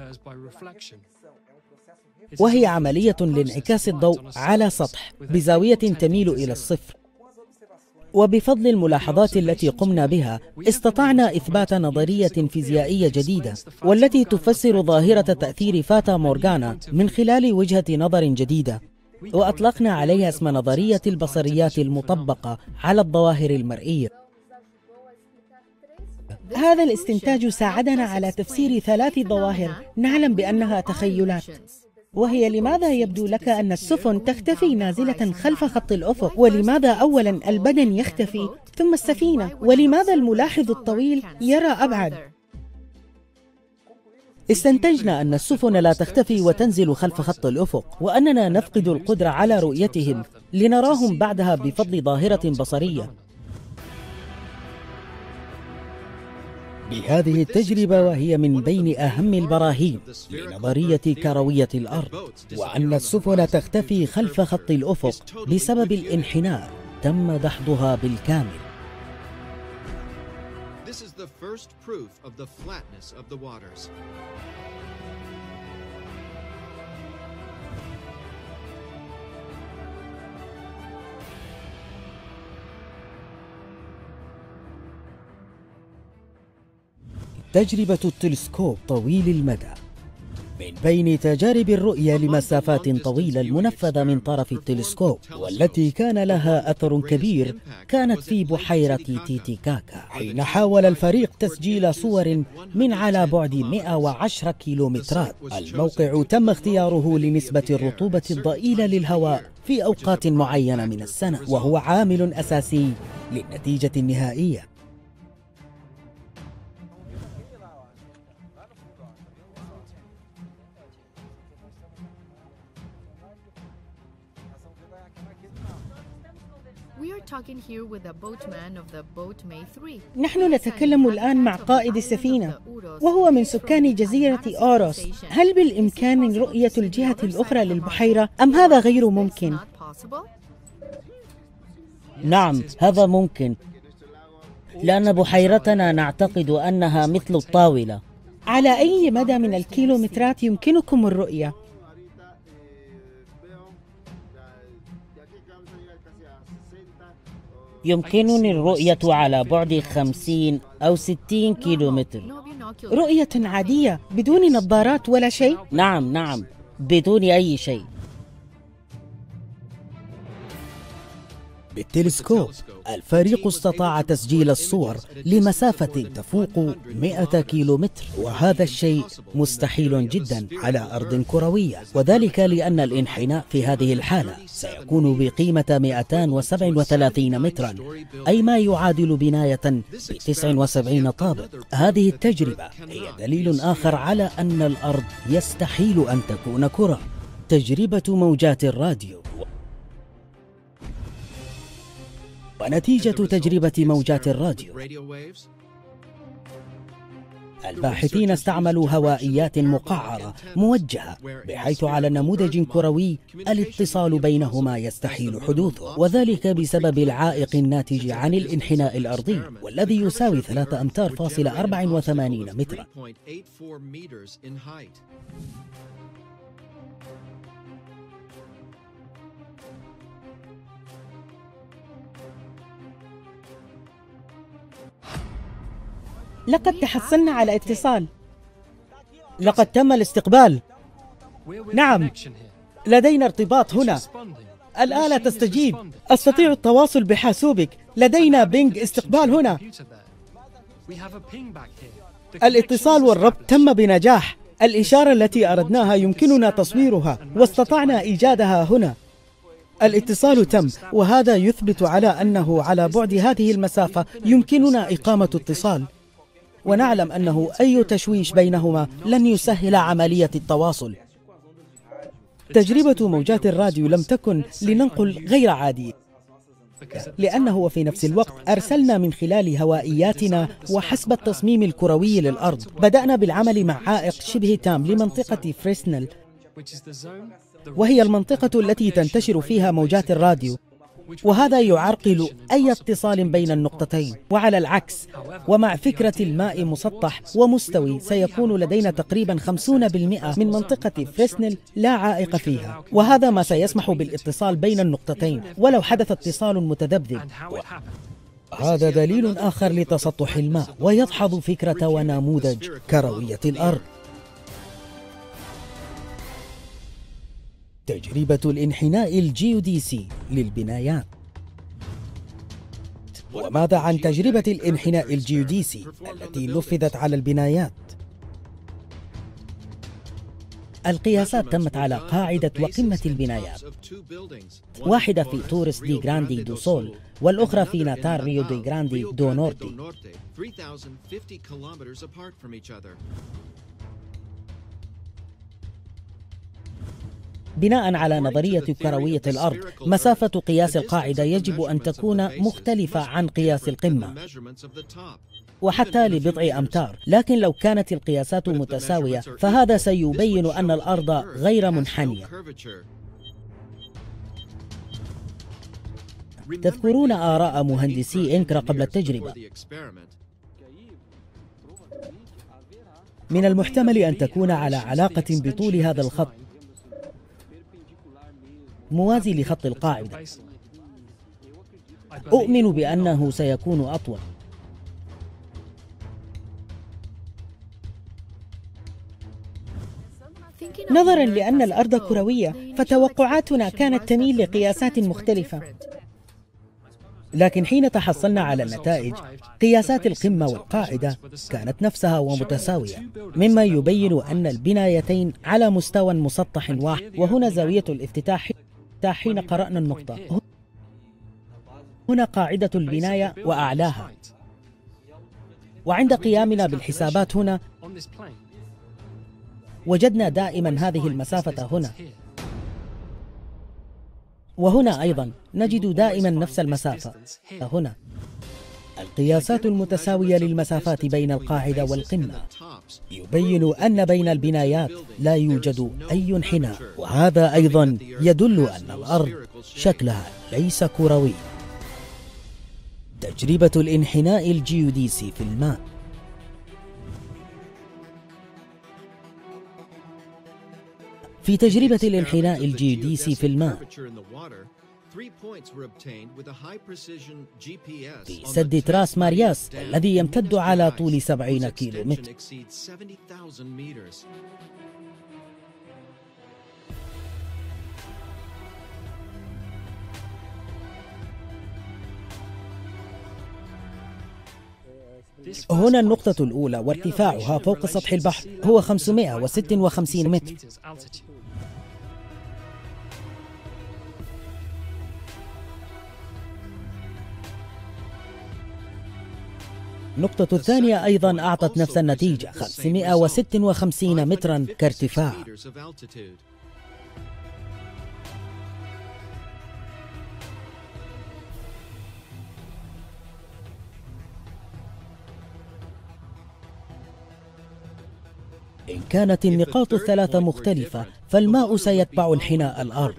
وهي عملية لانعكاس الضوء على سطح بزاوية تميل إلى الصفر. وبفضل الملاحظات التي قمنا بها استطعنا إثبات نظرية فيزيائية جديدة والتي تفسر ظاهرة تأثير فاتا مورغانا من خلال وجهة نظر جديدة، وأطلقنا عليها اسم نظرية البصريات المطبقة على الظواهر المرئية. هذا الاستنتاج ساعدنا على تفسير ثلاث ظواهر نعلم بأنها تخيلات، وهي: لماذا يبدو لك أن السفن تختفي نازلة خلف خط الأفق؟ ولماذا أولا البدن يختفي ثم السفينة؟ ولماذا الملاحظ الطويل يرى أبعد؟ استنتجنا أن السفن لا تختفي وتنزل خلف خط الأفق، وأننا نفقد القدرة على رؤيتهم لنراهم بعدها بفضل ظاهرة بصرية. بهذه التجربة، وهي من بين أهم البراهين لنظرية كروية الأرض، وأن السفن تختفي خلف خط الأفق بسبب الانحناء، تم دحضها بالكامل. This is the first proof of the flatness of the waters. تجربة التلسكوب طويل المدى. من بين تجارب الرؤية لمسافات طويلة المنفذة من طرف التلسكوب والتي كان لها أثر كبير كانت في بحيرة تيتيكاكا، حين حاول الفريق تسجيل صور من على بعد مئة وعشرة كيلومترات. الموقع تم اختياره لنسبة الرطوبة الضئيلة للهواء في أوقات معينة من السنة، وهو عامل أساسي للنتيجة النهائية. نحن نتكلم الآن مع قائد السفينة وهو من سكان جزيرة أوروس. هل بالإمكان رؤية الجهة الأخرى للبحيرة أم هذا غير ممكن؟ نعم، هذا ممكن، لأن بحيرتنا نعتقد أنها مثل الطاولة. على أي مدى من الكيلومترات يمكنكم الرؤية؟ يمكنني الرؤية على بعد خمسين أو ستين كيلومتر. رؤية عادية بدون نظارات ولا شيء؟ نعم نعم، بدون أي شيء. بالتلسكوب الفريق استطاع تسجيل الصور لمسافة تفوق مئة كيلومتر، وهذا الشيء مستحيل جدا على أرض كروية، وذلك لأن الانحناء في هذه الحالة سيكون بقيمة مئتين وسبعة وثلاثين مترا، أي ما يعادل بناية بتسعة وسبعين طابق. هذه التجربة هي دليل آخر على أن الأرض يستحيل أن تكون كرة. تجربة موجات الراديو. ونتيجة تجربة موجات الراديو، الباحثين استعملوا هوائيات مقعرة موجهة، بحيث على نموذج كروي الاتصال بينهما يستحيل حدوثه، وذلك بسبب العائق الناتج عن الانحناء الأرضي، والذي يساوي ثلاثة أمتار فاصل أربعة وثمانين مترا. لقد تحصلنا على اتصال. لقد تم الاستقبال. نعم، لدينا ارتباط هنا. الآلة تستجيب. أستطيع التواصل بحاسوبك. لدينا بينج استقبال هنا. الاتصال والربط تم بنجاح. الإشارة التي أردناها يمكننا تصويرها واستطعنا إيجادها هنا. الاتصال تم، وهذا يثبت على أنه على بعد هذه المسافة يمكننا إقامة اتصال، ونعلم أنه أي تشويش بينهما لن يسهل عملية التواصل. تجربة موجات الراديو لم تكن لننقل غير عادية، لأنه وفي نفس الوقت أرسلنا من خلال هوائياتنا وحسب التصميم الكروي للأرض. بدأنا بالعمل مع عائق شبه تام لمنطقة فريسنل، وهي المنطقة التي تنتشر فيها موجات الراديو، وهذا يعرقل أي اتصال بين النقطتين. وعلى العكس، ومع فكرة الماء مسطح ومستوي، سيكون لدينا تقريبا خمسين بالمئة من منطقة فريسنل لا عائق فيها، وهذا ما سيسمح بالاتصال بين النقطتين ولو حدث اتصال متذبذب. هذا دليل آخر لتسطح الماء ويدحض فكرة ونموذج كروية الأرض. تجربة الانحناء الجيوديسي للبنايات. وماذا عن تجربة الانحناء الجيوديسي التي نفذت على البنايات؟ القياسات تمت على قاعدة وقمة البنايات، واحدة في توريس دي جراندي دو سول والأخرى في ناتار ريو دي جراندي دو نورتي. بناء على نظرية كروية الأرض، مسافة قياس القاعدة يجب أن تكون مختلفة عن قياس القمة، وحتى لبضع أمتار. لكن لو كانت القياسات متساوية فهذا سيبين أن الأرض غير منحنية. تذكرون آراء مهندسي إنكرا قبل التجربة. من المحتمل أن تكون على علاقة بطول هذا الخط موازي لخط القاعدة. أؤمن بأنه سيكون أطول. نظرا لأن الأرض كروية فتوقعاتنا كانت تميل لقياسات مختلفة، لكن حين تحصلنا على النتائج قياسات القمة والقاعدة كانت نفسها ومتساوية، مما يبين أن البنايتين على مستوى مسطح واحد. وهنا زاوية الافتتاح حين قرأنا النقطة. هنا قاعدة البناية وأعلاها، وعند قيامنا بالحسابات هنا وجدنا دائما هذه المسافة هنا، وهنا أيضا نجد دائما نفس المسافة هنا. القياسات المتساوية للمسافات بين القاعدة والقمة يبين أن بين البنايات لا يوجد أي انحناء، وهذا أيضا يدل أن الأرض شكلها ليس كروي. تجربة الانحناء الجيوديسي في الماء. في تجربة الانحناء الجيوديسي في الماء في سد تراس مارياس الذي يمتد على طول سبعين كيلو متر، هنا النقطة الأولى وارتفاعها فوق سطح البحر هو خمسمائة وستة وخمسين متر. النقطة الثانية أيضا أعطت نفس النتيجة، خمسمائة وستة وخمسين مترا كارتفاع. إن كانت النقاط الثلاثة مختلفة فالماء سيتبع انحناء الأرض،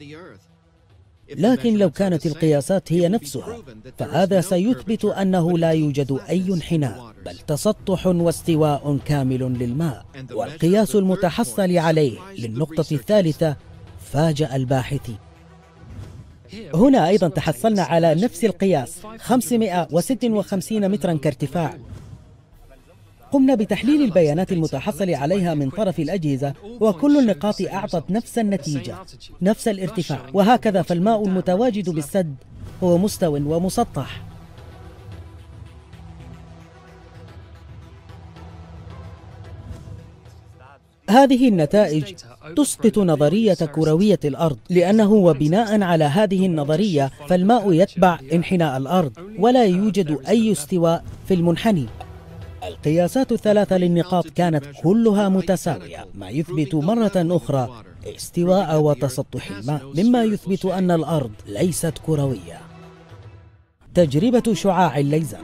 لكن لو كانت القياسات هي نفسها فهذا سيثبت أنه لا يوجد أي انحناء، بل تسطح واستواء كامل للماء. والقياس المتحصل عليه للنقطة الثالثة فاجأ الباحثين. هنا أيضا تحصلنا على نفس القياس، خمسمائة وستة وخمسين مترا كارتفاع. قمنا بتحليل البيانات المتحصل عليها من طرف الأجهزة، وكل النقاط أعطت نفس النتيجة، نفس الارتفاع. وهكذا فالماء المتواجد بالسد هو مستو ومسطح. هذه النتائج تسقط نظرية كروية الأرض، لأنه وبناء على هذه النظرية فالماء يتبع انحناء الأرض ولا يوجد أي استواء في المنحني. القياسات الثلاثة للنقاط كانت كلها متساوية، ما يثبت مرة أخرى استواء وتسطح الماء، مما يثبت أن الأرض ليست كروية. تجربة شعاع الليزر.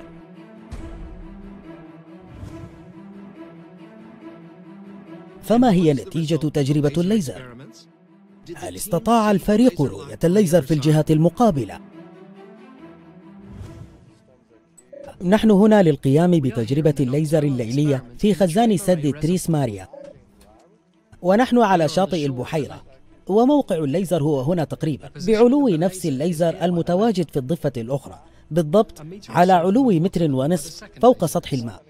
فما هي نتيجة تجربة الليزر؟ هل استطاع الفريق رؤية الليزر في الجهة المقابلة؟ نحن هنا للقيام بتجربة الليزر الليلية في خزان سد تريس ماريا، ونحن على شاطئ البحيرة، وموقع الليزر هو هنا تقريبا بعلو نفس الليزر المتواجد في الضفة الأخرى، بالضبط على علو متر ونصف فوق سطح الماء.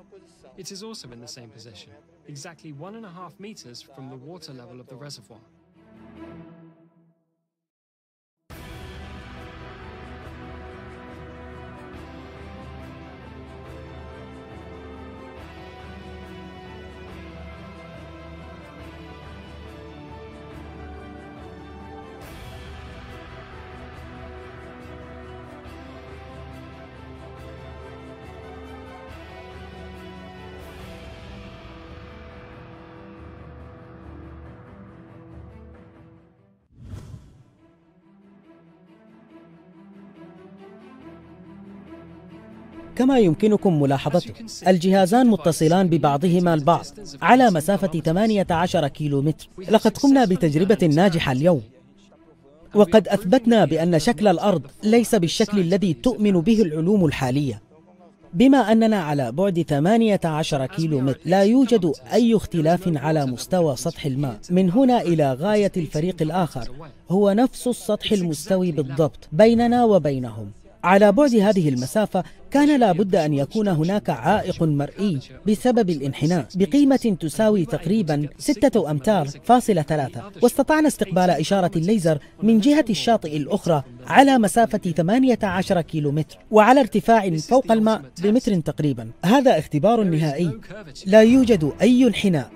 كما يمكنكم ملاحظته، الجهازان متصلان ببعضهما البعض على مسافة ثمانية عشر كيلو متر. لقد قمنا بتجربة ناجحة اليوم. وقد أثبتنا بأن شكل الأرض ليس بالشكل الذي تؤمن به العلوم الحالية. بما أننا على بعد ثمانية عشر كيلو متر لا يوجد أي اختلاف على مستوى سطح الماء. من هنا إلى غاية الفريق الآخر هو نفس السطح المستوي بالضبط بيننا وبينهم. على بعد هذه المسافة كان لا بد أن يكون هناك عائق مرئي بسبب الانحناء بقيمة تساوي تقريبا ستة أمتار فاصلة ثلاثة، واستطعنا استقبال إشارة الليزر من جهة الشاطئ الأخرى على مسافة ثمانية عشر كيلو متر وعلى ارتفاع فوق الماء بمتر تقريبا. هذا اختبار نهائي، لا يوجد أي انحناء.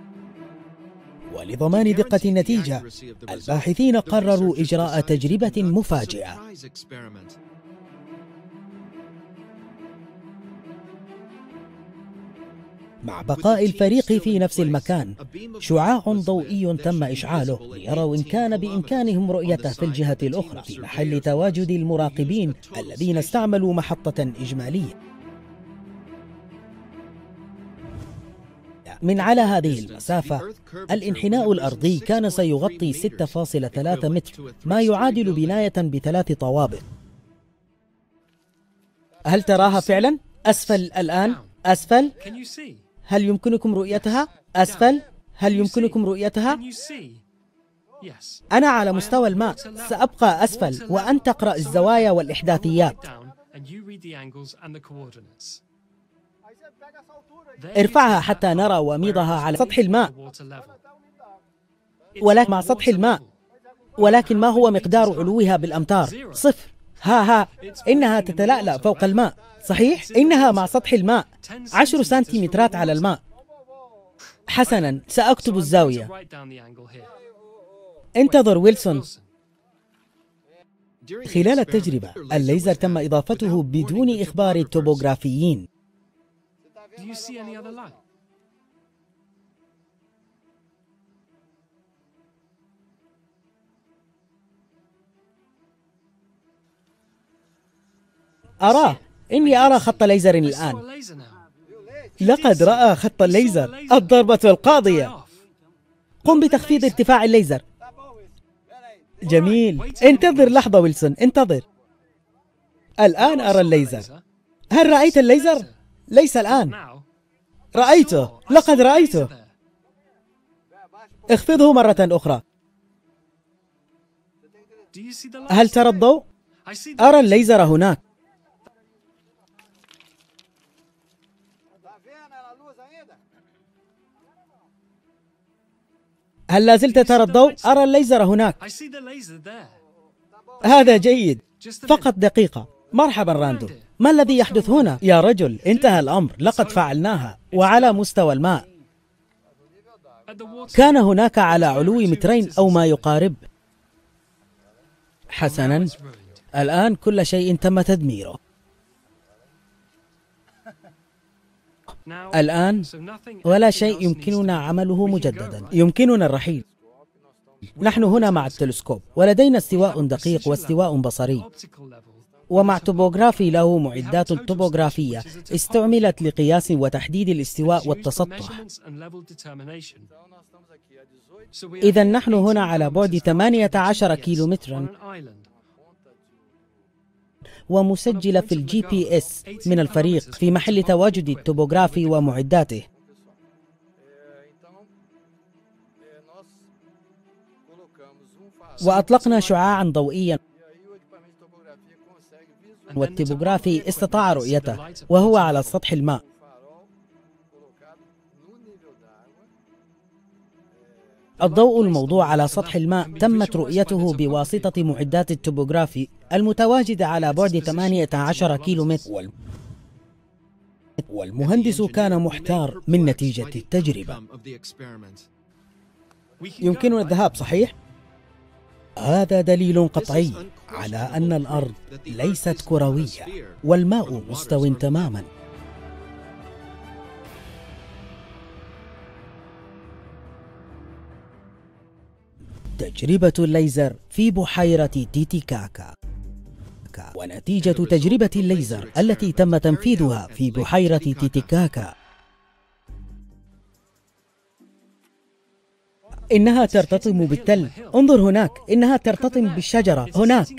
ولضمان دقة النتيجة الباحثين قرروا إجراء تجربة مفاجئة. مع بقاء الفريق في نفس المكان، شعاع ضوئي تم إشعاله ليروا إن كان بإمكانهم رؤيته في الجهة الأخرى في محل تواجد المراقبين الذين استعملوا محطة إجمالية. من على هذه المسافة الانحناء الأرضي كان سيغطي ستة فاصلة ثلاثة متر، ما يعادل بناية بثلاث طوابق. هل تراها فعلا؟ أسفل الآن؟ أسفل؟ هل يمكنكم رؤيتها؟ أسفل؟ هل يمكنكم رؤيتها؟ أنا على مستوى الماء، سأبقى أسفل وأنت تقرأ الزوايا والإحداثيات. ارفعها حتى نرى وميضها على سطح الماء. ولكن مع سطح الماء، ولكن ما هو مقدار علوها بالأمتار؟ صفر. ها ها إنها تتلألأ فوق الماء، صحيح؟ إنها مع سطح الماء عشر سنتيمترات على الماء. حسنا، سأكتب الزاوية. انتظر ويلسون. خلال التجربة الليزر تم إضافته بدون إخبار التوبوغرافيين. أراه، إني أرى خط ليزر الآن. لقد رأى خط الليزر، الضربة القاضية. قم بتخفيض ارتفاع الليزر. جميل، انتظر لحظة ويلسون، انتظر. الآن أرى الليزر. هل رأيت الليزر؟ ليس الآن. رأيته، لقد رأيته. اخفضه مرة أخرى. هل ترى الضوء؟ أرى الليزر هناك. هل لا زلت ترى الضوء؟ أرى الليزر هناك. هذا جيد. فقط دقيقة. مرحبا راندو. ما الذي يحدث هنا؟ يا رجل، انتهى الأمر، لقد فعلناها. وعلى مستوى الماء كان هناك على علو مترين أو ما يقارب. حسنا، الآن كل شيء تم تدميره. الآن ولا شيء يمكننا عمله مجددا، يمكننا الرحيل. نحن هنا مع التلسكوب، ولدينا استواء دقيق واستواء بصري، ومع توبوغرافي له معدات توبوغرافية استعملت لقياس وتحديد الاستواء والتسطح. إذا نحن هنا على بعد ثمانية عشر كيلو مترا، ومسجلة في الجي بي اس من الفريق في محل تواجد التوبوغرافي ومعداته. وأطلقنا شعاعا ضوئيا، والتوبوغرافي استطاع رؤيته وهو على سطح الماء. الضوء الموضوع على سطح الماء تمت رؤيته بواسطة معدات التوبوغرافي المتواجدة على بعد ثمانية عشر كيلو متر، والمهندس كان محتار من نتيجة التجربة. يمكننا الذهاب، صحيح؟ هذا دليل قطعي على أن الأرض ليست كروية والماء مستو تماما. تجربة الليزر في بحيرة تيتيكاكا. ونتيجة تجربة الليزر التي تم تنفيذها في بحيرة تيتيكاكا إنها ترتطم بالتل. انظر هناك، إنها ترتطم بالشجرة هناك.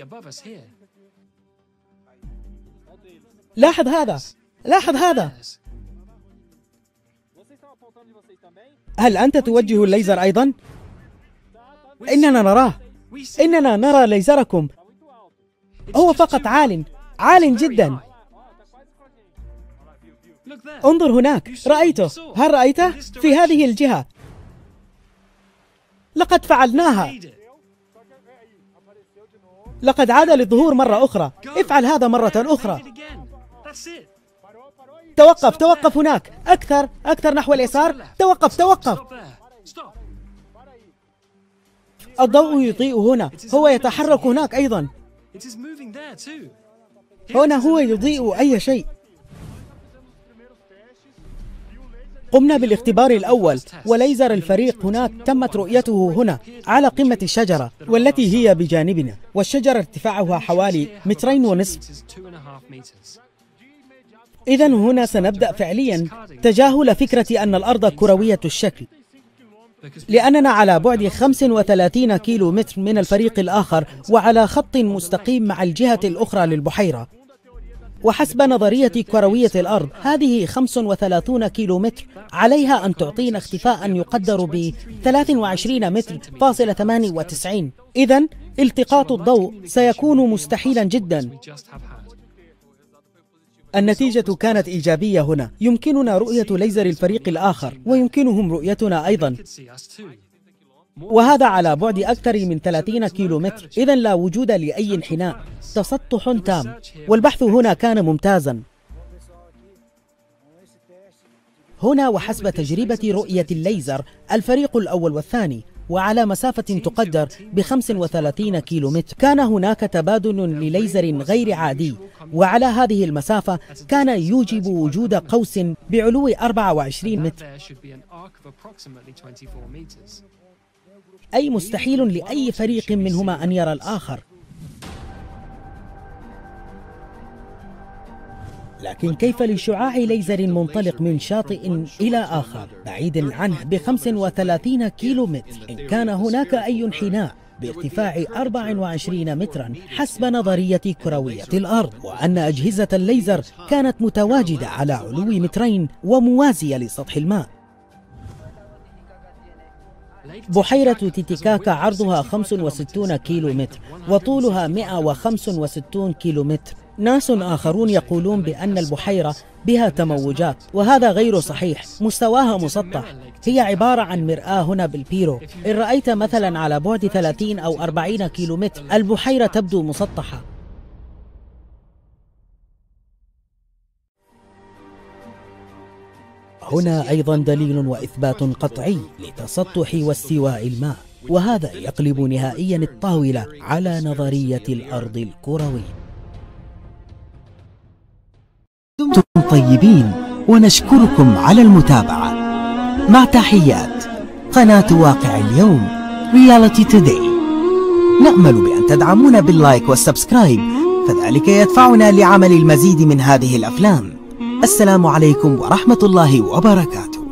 لاحظ هذا، لاحظ هذا. هل أنت توجه الليزر أيضا؟ إننا نراه، إننا نرى ليزركم. هو فقط عال، عال جدا. انظر هناك، رأيته. هل رأيته؟ في هذه الجهة. لقد فعلناها. لقد عاد للظهور مرة أخرى. افعل هذا مرة أخرى. توقف، توقف هناك. أكثر، أكثر نحو اليسار. توقف، توقف. الضوء يضيء هنا. هو يتحرك هناك أيضا. هنا هو يضيء أي شيء. قمنا بالاختبار الأول، وليزر الفريق هناك تمت رؤيته هنا على قمة الشجرة، والتي هي بجانبنا، والشجرة ارتفاعها حوالي مترين ونصف. إذن هنا سنبدأ فعليا تجاهل فكرة أن الأرض كروية الشكل، لأننا على بعد خمسة وثلاثين كيلو متر من الفريق الآخر، وعلى خط مستقيم مع الجهة الأخرى للبحيرة. وحسب نظرية كروية الأرض، هذه خمسة وثلاثين كيلو متر، عليها أن تعطينا اختفاء يقدر ب ثلاثة وعشرين متر فاصلة ثمانية وتسعين. إذن التقاط الضوء سيكون مستحيلا جدا. النتيجة كانت إيجابية هنا. يمكننا رؤية ليزر الفريق الآخر، ويمكنهم رؤيتنا أيضا، وهذا على بعد أكثر من ثلاثين كيلو متر. إذن لا وجود لأي انحناء، تسطح تام، والبحث هنا كان ممتازا. هنا وحسب تجربة رؤية الليزر الفريق الأول والثاني، وعلى مسافة تقدر ب خمسة وثلاثين كيلو متر، كان هناك تبادل لليزر غير عادي، وعلى هذه المسافة كان يوجب وجود قوس بعلو أربعة وعشرين متر، أي مستحيل لأي فريق منهما أن يرى الآخر. لكن كيف لشعاع ليزر منطلق من شاطئ إلى آخر بعيد عنه ب خمسة وثلاثين كيلو متر إن كان هناك أي انحناء بارتفاع أربعة وعشرين مترا حسب نظرية كروية الأرض، وأن أجهزة الليزر كانت متواجدة على علو مترين وموازية لسطح الماء؟ بحيرة تيتيكاكا عرضها خمسة وستين كيلو متر وطولها مئة وخمسة وستين كيلو متر. ناس آخرون يقولون بأن البحيرة بها تموجات، وهذا غير صحيح. مستواها مسطح، هي عبارة عن مرآة هنا بالبيرو. إن رأيت مثلا على بعد ثلاثين أو أربعين كيلو متر البحيرة تبدو مسطحة. هنا أيضا دليل وإثبات قطعي لتسطح واستواء الماء، وهذا يقلب نهائيا الطاولة على نظرية الأرض الكروية. دمتم طيبين، ونشكركم على المتابعة. مع تحيات قناة واقع اليوم رياليتي توداي. نأمل بأن تدعمونا باللايك والسبسكرايب، فذلك يدفعنا لعمل المزيد من هذه الأفلام. السلام عليكم ورحمة الله وبركاته.